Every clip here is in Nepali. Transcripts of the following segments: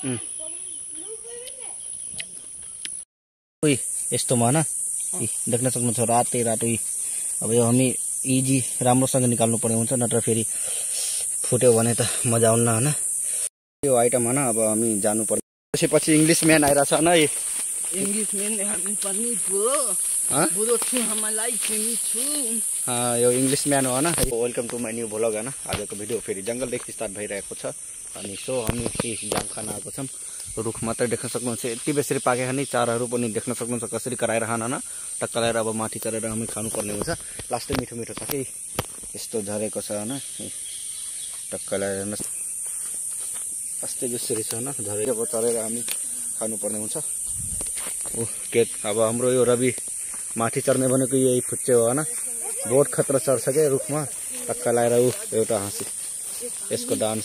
उही यस्तोमा हैन देख्न सक्नुहुन्छ रातै रातो। अब यो हामी इजी राम्रोसँग निकाल्नु पर्ने हुन्छ, नत्र फेरि फुट्यो भने त मजा आउन्न हैन। यो आइटम हैन अब हामी जानु पर्छ। त्यसपछि इङ्ग्लिश म्यान आइराछ हैन। इङ्ग्लिश म्यान हामी पनि बुढो छु, हामीलाई चिनी छु। यो इङ्ग्लिश म्यान हो हैन। Welcome to my new vlog हैन। आजको भिडियो फेरि जंगलदेखि स्टार्ट भइरहेको छ। अनि सो हामी जाम खान आएको छौँ। रुख मात्रै देख्न सक्नुहुन्छ, यति बेसरी पाकेका नि चाराहरू पनि देख्न सक्नुहुन्छ कसरी कराएर खान न टक्क लगाएर अब माथि चढेर हामी खानुपर्ने हुन्छ। लास्टै मिठो मिठो छ कि यस्तो झरेको छ हैन, टक्क लगाएर अस्ति बेसरी छ हैन झरेको, अब चढेर हामी खानुपर्ने हुन्छ। के अब हाम्रो यो रवि माथि चढ्ने भनेको यही फुच्चे हो हैन। बहुत खतरा चढ्छ के रुखमा, टक्क लगाएर एउटा हाँसी यसको डान्स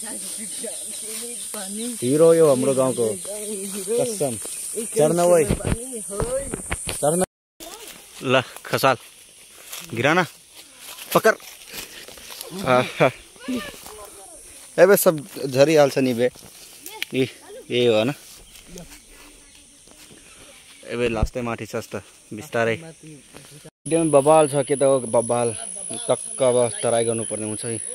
हिरो यो हाम्रो गाउँको कसम। चढ्न वै चढ्न ल खसाल गिराना पकड एबे सब झरिहाल्छ नि बे। यही हो हैन। एबे लास्टै माथि छ त बिस्तारै एकदम बबाल छ के त हो बबाल, टक्क अब तराई गर्नु पर्ने हुन्छ है।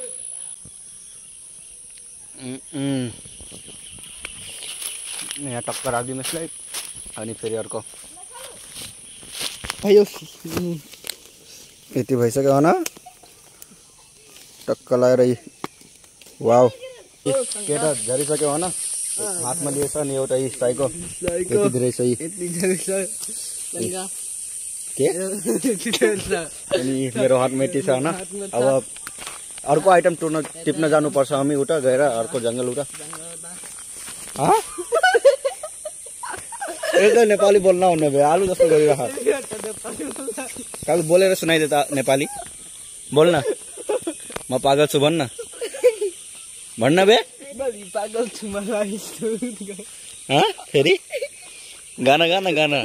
यहाँ टक्क राखिदिनु यसलाई अनि फेरि अर्को यति भइसक्यो होइन टक्क लगाएर। वाउ केटा झरिसक्यो होइन, हातमा लिएछ नि एउटा स्टाइको यति धेरै छ के अनि मेरो हातमा यति छ होइन। अब अर्को आइटम टिप्न जानुपर्छ हामी उता गएर, अर्को जङ्गल उता। एकदम नेपाली बोल्न हुने भए आलु जस्तो गरिरह। काल बोलेर सुनाइदे त नेपाली बोल्न। म पागल छु भन्न भन्न बे पागल छु मलाई फेरि गाना गाना गाना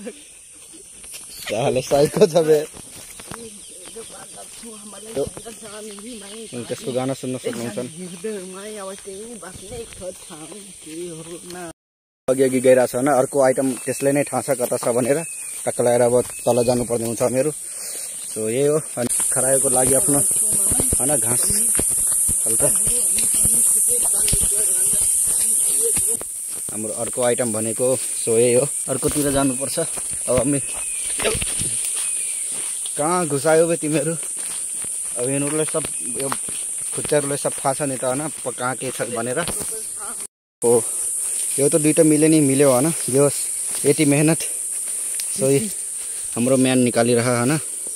साले साइको छ बे। त्यसको गाना सुन्न सक्नुहुन्छ। अघि अघि गइरहेको छ होइन, अर्को आइटम त्यसले नै थाहा छ कता छ भनेर टक्क लगाएर अब तल जानुपर्ने हुन्छ हामीहरू। सो यही हो। अनि खरायोको लागि आफ्नो होइन घाँस हल्का हाम्रो अर्को आइटम भनेको सो यही हो। अर्कोतिर जानुपर्छ। अब हामी कहाँ घुसायो बे तिमीहरू। अब यिनीहरूलाई सब यो खुच्चाहरूलाई सब थाहा छ नि त होइन कहाँ के छ भनेर। हो यो त दुइटा मिल्यो नि मिल्यो होइन। यो यति मेहनत सही हाम्रो म्यान निकालिरह होइन।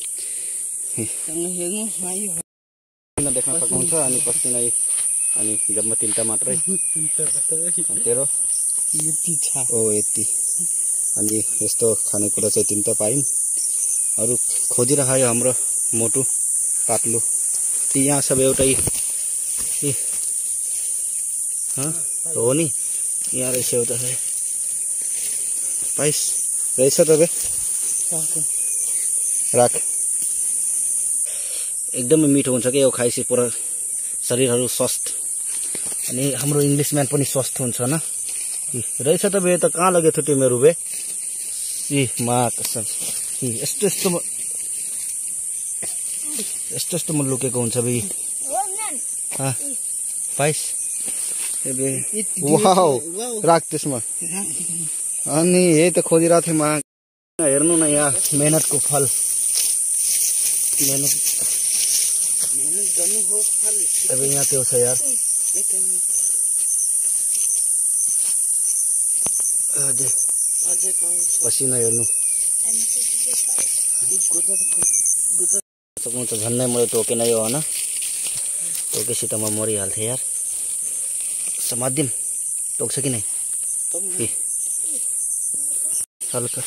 देख्न सक्नुहुन्छ अनि पसिना अनि जम्मा तिनवटा मात्रै तेरो ओ यति। अनि यस्तो खानेकुरा चाहिँ तिनवटा पायौँ। अरू खोजिरह्यो हाम्रो मोटु पातलु ती यहाँ सब एउटै हो नि यहाँ रहेछ एउटा पाइस रहेछ त बे राख। एकदमै मिठो हुन्छ क्या यो खाएपछि पुरा शरीरहरू स्वस्थ। अनि हाम्रो इङ्ग्लिस म्यान पनि स्वस्थ हुन्छ होइन। रहेछ त बे त कहाँ लग्यो थियो तिमीहरू बे मा कसम। यस्तो यस्तोमा लुकेको हुन्छ बे पाइस। वाउ राख त्यसमा। अनि यही त खोजिरहेको थिएँ म। हेर्नु न यहाँ मेहनतको फल। मेहनत गर्नु हो फल। अब यहाँ त्यो छ यार पसिना हेर्नु सक्नुहुन्छ। झन्नै मैले टोकेन यो होइन, टोकेसी त म मरिहाल्थेँ यार। समाधिम टोक्छ कि नै हल्का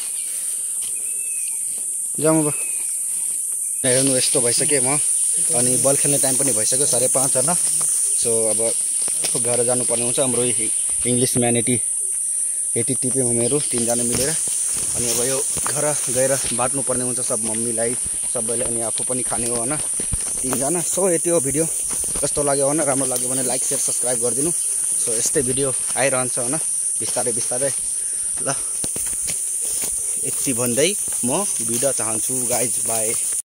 जाउँ अब। हेर्नु यस्तो भइसक्यो म। अनि बल खेल्ने टाइम पनि भइसक्यो 5:30 होइन। सो अब घर जानुपर्ने हुन्छ। हाम्रो इङ्ग्लिस म्यान यति टिप्यौँ हामीहरू तिनजना मिलेर। अनि अब यो घर गएर बाँड्नुपर्ने हुन्छ सब मम्मीलाई सबैलाई, अनि आफू पनि खाने हो होइन। 3जना। सो यति हो भिडियो, कस्तो लाग्यो भने राम्रो लाग्यो भने लाइक शेयर सब्स्क्राइब गरिदिनु। सो यस्तै भिडियो आइरहन्छ हैन बिस्तारै बिस्तारै ल। यति भन्दै म बिदा चाहन्छु गाइज, बाई।